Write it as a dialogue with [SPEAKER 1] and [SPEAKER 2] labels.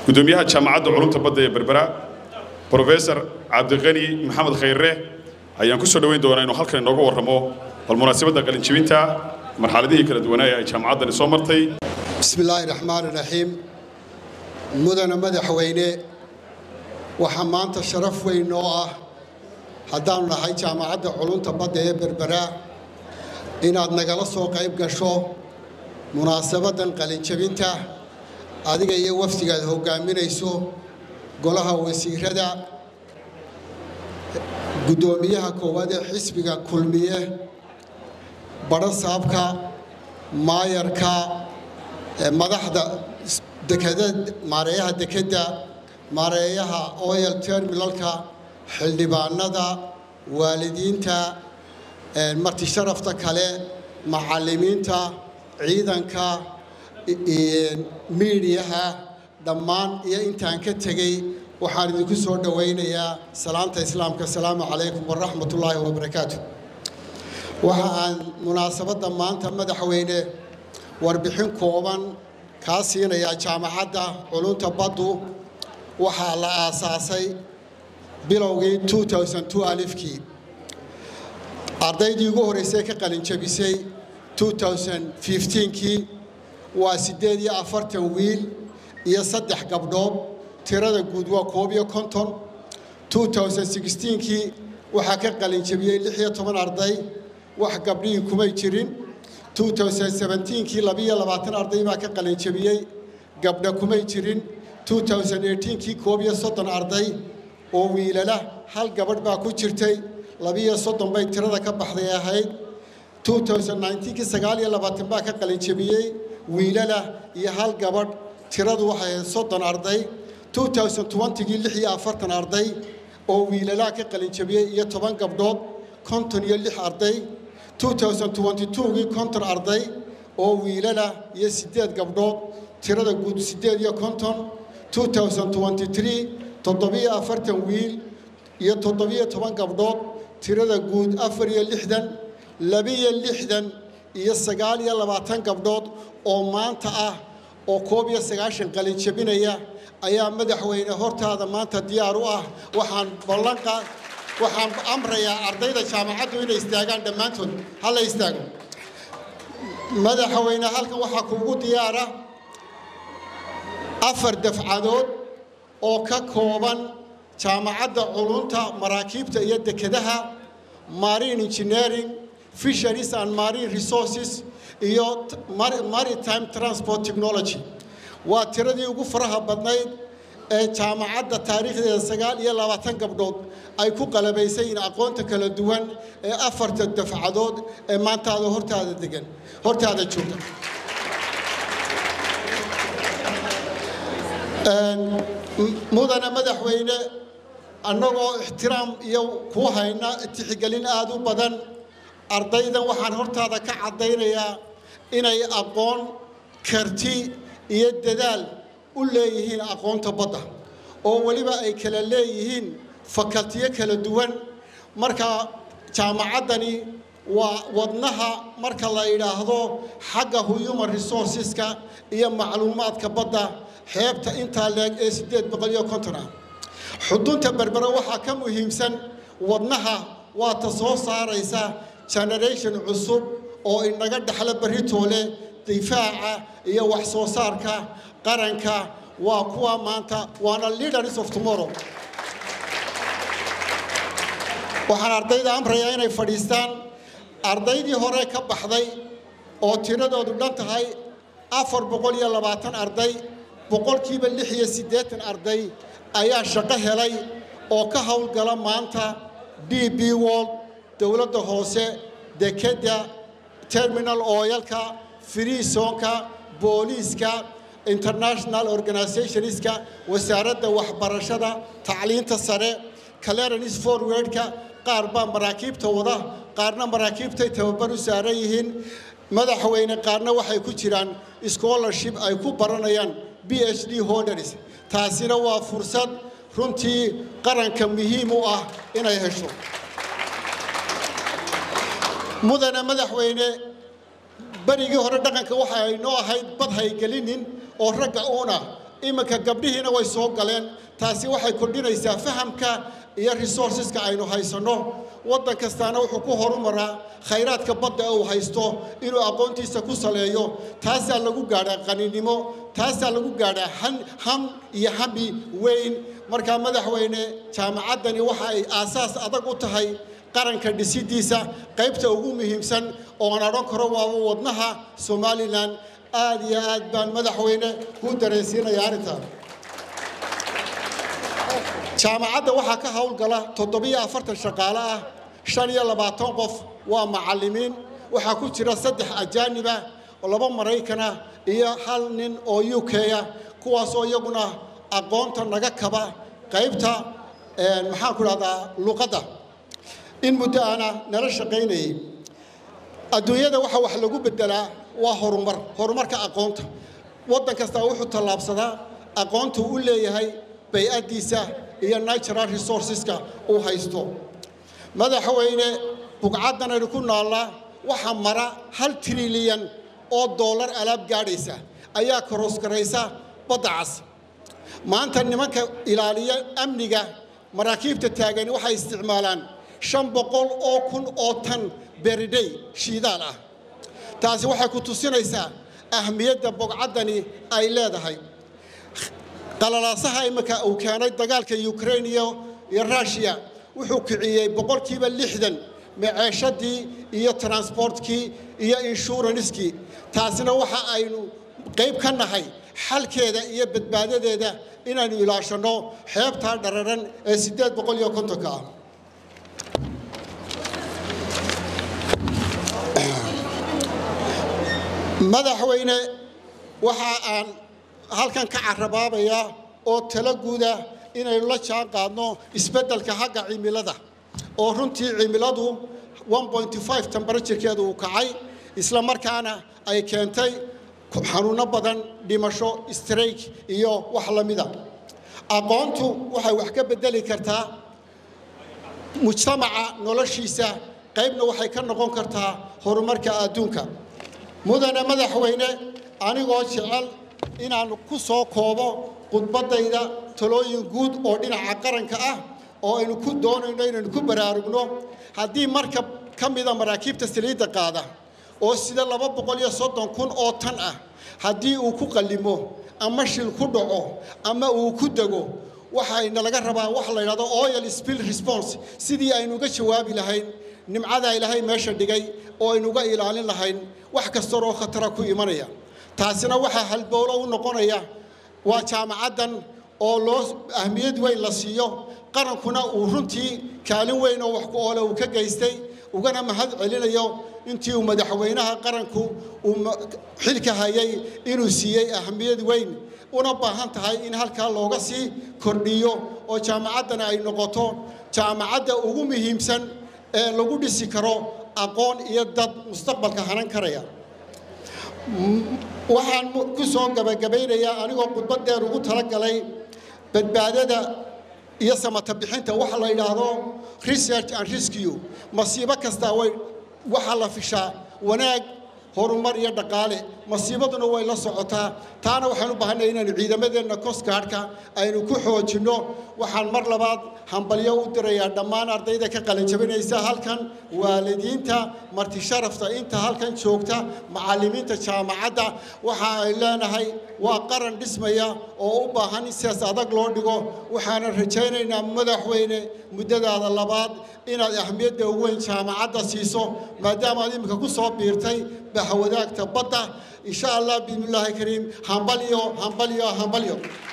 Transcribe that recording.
[SPEAKER 1] قدوميها جامعة علومta badda ee Berbera Professor Cabdiqani Maxamed Khayre ayaan ku soo dhaweyn doonaa inuu halkan inooga warramo bal munaasabadda qalin jebinta marxaladihii kala duwanaa ee jaamacadani soo martay.
[SPEAKER 2] Bismillahir Rahmanir Rahim. Mudana madaxweyne waxa maanta sharaf weyn oo ah haddaan nahay jaamacadda culumta badda ee Berbera inaad nagala soo qayb gasho munaasabadan qalin jebinta adiga iyo wafdigaad hogaaminayso golaha wasiirada gudoomiyaha koowaad ee xisbiga kulmiye barasaabka maayarka madaxda dekada maareeyaha dekada maareeyaha oil terminalka xildhibaanada waalidiinta marti sharafta kale macallimiinta ciidanka miidiyaha dhammaan iyo intaan ka tagay waxaan idinku soo dhaweynayaa salaanta islaamka assalaamu calaykum waraxmatullaahi wabarakaatuh waxa aan munaasabadda maanta madaxweyne warbixin kooban ka siinayaa jaamacadda culumta baddu waxaa la aasaasay bilowgii 2002 alifkii ardaydii ugu horeysay ka qalin jabisay 2015kii waa 48 wiil iyo 3 gabdhood tirada guud waa 51 2016kii waxa ka qalin jabiyay 16 arday wax gabdhii kuma jirin 2017kii 22 arday baa ka qalin jabiyay gabdha kuma jirin 2018kii 31 arday oo wiilala hal gabadh baa ku jirtay 32 bay tirada ka baxday ahayd 2019kii 29 baa ka qalin jabiyay wiilala iyo hal gabadh tiradu waxay 30 arday 2020kii 46 arday oo wiilala ka qalin jabiyay iyo 10 gabdhood 56 arday 2022kii 50 arday oo wiilala iyo 8 gabdhood tirada guud 58 2023 47 wiil iyo 17 gabdhood tirada guud 64 62 iyo 29 gabdhood oo maanta ah oo 91 qalin jabinaya ayaa madaxweyne hortaada maanta diyaar u ah waxaan amrayaa ardayda jaamacaddu inay istaagaan dhammaantood hal istaago madaxweyne halkan waxa kuugu diyaara 4 dafcadood oo ka kooban jaamacadda culumta maraakiibta iyo dekedaha marine engineering fisheries and marine resources iyo maritime transport technology waa tiradii ugu faraha badnayd ee jaamacadda taariikhdeeda 29 gabdhood ay ku qalabaysay in aqoonta kala duwan ee 4 dafcadood ee maanta hortaada joogta mudana madaxweyne annagoo ixtiraam iyo ku hayna tixgelin aad u badan ardaydan waxaan hortaada ka cadaynayaa inay aqoon karti iyo dadaal u leeyihiin aqoonta badda oo waliba ay kala leeyihiin fakaltiyo kala duwan marka jaamacaddani waa wadnaha marka la yiraahdo xagga human resourceska iyo macluumaadka badda xeebta inta leeg ee 850 xudunta Berbera waxa ka muhiimsan wadnaha waa ta soo saaraysa generation cusub oo inaga dhaxla baritoole difaaca iyo wax soo saarka qaranka waa kuwa maanta waana leaders of tomorrow waxaan ardayda amrayaa inay fadhiistaan ardaydii hore ka baxday oo tiradoodu dhan tahay 420 arday boqolkiiba 86 arday ayaa shaqo helay oo ka hawlgala maanta DB World dawladda hoose dekada terminal oilka free zonka booliska international organizationska wasaaradda waxbarashada tacliinta sare clearance forwardka qaar baa maraakiibta wada qaarna maraakiibtay tababar u saaran yihiin madaxweyne qaarna waxay ku jiraan scholarship ay ku baranayaan PhD holders taasina waa fursad runtii qaranka muhiim u ah inay hesho mudana madaxweyne barigii hore dhaqanka waxa ay noo ahayd bad hay gelinin oo ragga uuna iminka gabdhihiina way soo galeen taasi waxay kordhinaysaa fahamka iyo resourceska aynu haysano waddan kastaana wuxuu ku horumaraa khayraadka badda uu haysto inuu aqoontiisa ku saleeyo taasaa lagu gaadhaa qaninimo taasaa lagu gaadhaa ham iyo hami weyn markaa madaxweyne jaamacaddani waxa ay aasaas adag u tahay qaranka dhisidiisa qaybta ugu muhiimsan oo aan odhan karo waa wadnaha Somaliland aad iyo aad baan madaxweyne ku dareensiinaya arrintan jaamacadda waxaa ka hawlgala 740 shaqaale ah 25 qof waa macallimiin waxaa ku jira 3 ajaaniba oo 2 Maraykana iyo 1 nin oo UK ah kuwaas oo iyaguna aqoonta naga kaba qaybta maxaan ku raahdaa luqadda in muddo ana nala shaqeynay adduunyada waxa wax lagu bedelaa waa horumarka aqoonta waddan kasta wuxuu tallaabsadaa aqoontu u leeyahay bay'adiisa iyo natural resourceska uu haysto madaxweyne bugcaddan ay ku noolaa waxa mara 1 trillion oo dollar alaab gaadhaysa ayaa cross garaysa badda cas maanta nimanka ilaaliya amniga maraakiibta taagan waxay isticmaalaan 500 oo kun oo tan per day shidaal ah taasi waxay ku tusinaysaa ahmiyadda bogcaddani ay leedahay qalalaasaha imika uu keenay dagaalka Ukraine iyo Russia wuxuu kiciyay 60% maciishadii iyo transportkii iyo insurance-kii taasina waxa aynu qayb ka nahay xalkeeda iyo badbaadadeeda inaanu ilaashano xeebta dhararan ee 850 ka madaxweyne waxa aan halkan ka carabaabaya oo tala guuda inay la jaan qaadno isbeddelka xagga cimilada oo runtii cimiladu 1.5 temperature-keedu uu kacay isla markaana ay keentay xanuuno badan dhimasho strike iyo wax la mid ah aqoontu waxay wax ka bedeli kartaa mujtamaca noloshiisa qaybna waxay ka noqon kartaa horumarka adduunka mudane madaxweyne anigoo jecel inaan ku soo koobo khudbadayda talooyin guud oo dhinaca qaranka ah oo aynu ku doonayno inaynu ku baraarugno haddii markab ka mida maraakiibta saliidda qaada oo sida 230,000 oo tan ah haddii uu ku qalimo ama shil ku dhaco ama uu ku dago waxayna laga rabaa wax la yiraahdo oil spill response sidii aynu uga jawaabi lahayn nimcada ilaahay meesha dhigay oo aynu uga ilaalin lahayn wax kasta oo khatar ku imanaya taasina waxa halbowlo u noqonaya waa jaamacaddan oo loo ahmiyad weyn la siiyo qarankuna uu runtii kaalin weyn oo wax ku oole uu ka geystay ugana mahad celinayo intii uu madaxweynaha qaranku uu xilka hayay inuu siiyay ahmiyad weyn una baahan tahay in halka looga sii kordhiyo oo jaamacaddan ay noqoto jaamacadda ugu muhiimsan ee lagu dhisi karo aqoon iyo dad mustaqbalka hanan karaya waxaan ku soo gabagabeynayaa anigoo khudbad dheer ugu talagalay badbaadada iyo samata bixinta waxa la yiraahdo research and rescue masiibo kasta waxa la fishaa wanaag horumar iyo dhaqaale masiibaduna way la socotaa taana waxaan u baahanahay inaan ciidamadeena Coast Guard-ka aynu ku xoojino waxaan mar labaad hambalyo u dirayaa dhammaan ardayda ka qalin jabinaysa halkan waalidiinta marti sharafta inta halkan joogta macallimiinta jaamacadda waxa ay leenahay waa qaran dhismaya oo u baahan siyaas adag loo dhigo waxaan rajaynaynaa madaxweyne muddadaada labaad inaad ahmiyadda ugu weyn jaamacadda siiso maadaama aad imika ku soo biirtay bahwadaagta badda insha Allah bismillaahi kariim hambalyo